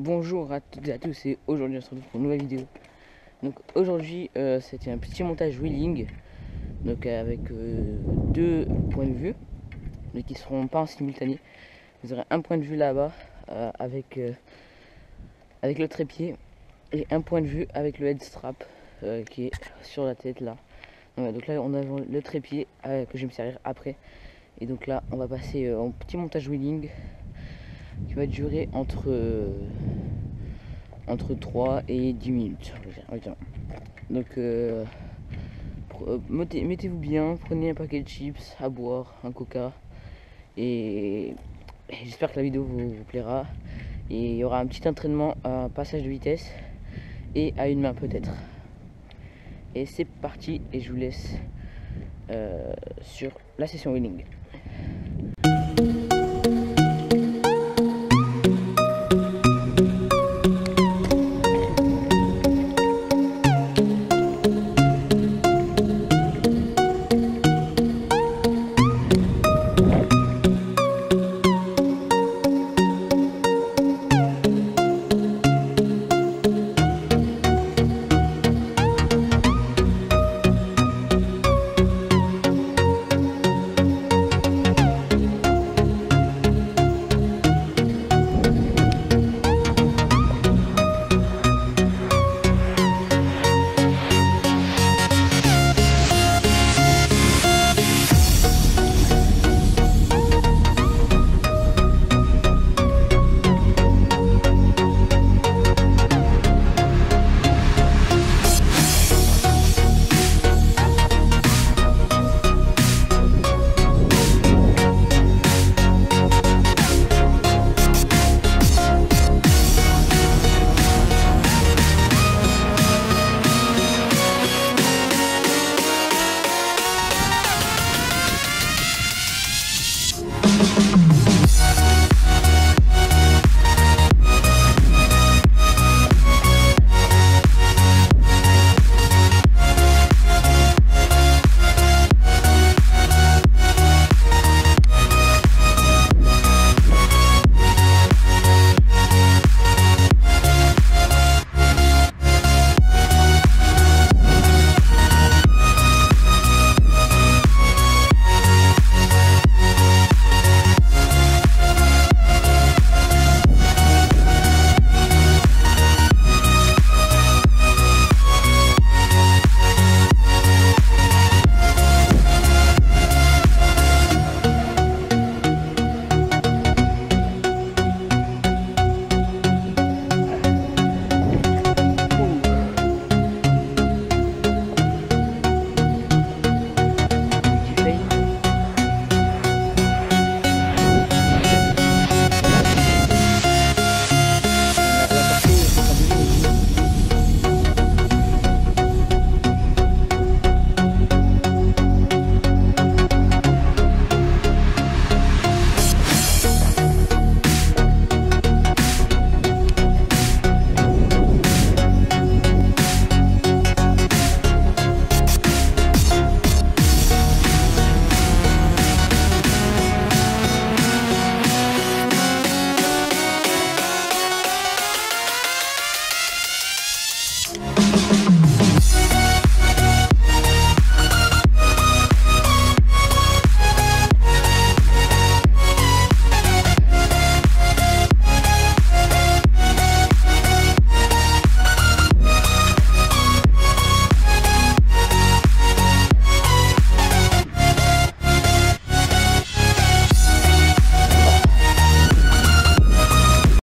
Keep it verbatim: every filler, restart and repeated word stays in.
Bonjour à toutes et à tous, et aujourd'hui on se retrouve pour une nouvelle vidéo. Donc aujourd'hui euh, c'était un petit montage wheeling, donc avec euh, deux points de vue, mais qui seront pas en simultané. Vous aurez un point de vue là-bas euh, avec, euh, avec le trépied, et un point de vue avec le head strap euh, qui est sur la tête là. Donc, donc là on a le trépied euh, que je vais me servir après, et donc là on va passer euh, en petit montage wheeling qui va durer entre euh, entre trois et dix minutes. Donc euh, mettez-vous bien, prenez un paquet de chips à boire, un coca, et j'espère que la vidéo vous, vous plaira. Et il y aura un petit entraînement à un passage de vitesse et à une main peut-être. Et c'est parti, et je vous laisse euh, sur la session wheeling.